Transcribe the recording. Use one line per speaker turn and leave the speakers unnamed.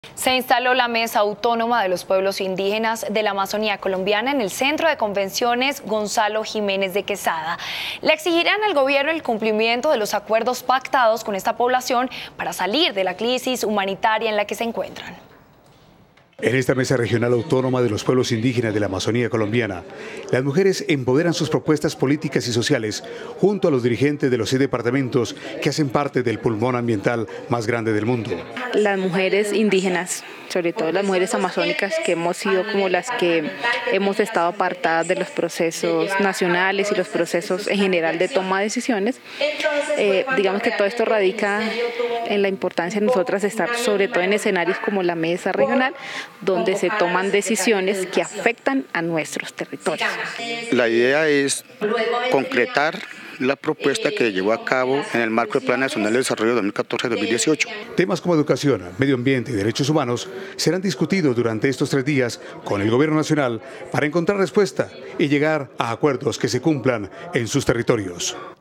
Se instaló la Mesa Autónoma de los Pueblos Indígenas de la Amazonía Colombiana en el Centro de Convenciones Gonzalo Jiménez de Quesada. Le exigirán al gobierno el cumplimiento de los acuerdos pactados con esta población para salir de la crisis humanitaria en la que se encuentran.
En esta Mesa Regional Autónoma de los Pueblos Indígenas de la Amazonía Colombiana, las mujeres empoderan sus propuestas políticas y sociales junto a los dirigentes de los 6 departamentos que hacen parte del pulmón ambiental más grande del mundo.
Las mujeres indígenas, sobre todo las mujeres amazónicas, que hemos sido como las que hemos estado apartadas de los procesos nacionales y los procesos en general de toma de decisiones, digamos que todo esto radica en la importancia de nosotras estar sobre todo en escenarios como la Mesa Regional, donde se toman decisiones que afectan a nuestros territorios.
La idea es concretar la propuesta que llevó a cabo en el marco del Plan Nacional de Desarrollo 2014-2018.
Temas como educación, medio ambiente y derechos humanos serán discutidos durante estos 3 días con el Gobierno Nacional para encontrar respuesta y llegar a acuerdos que se cumplan en sus territorios.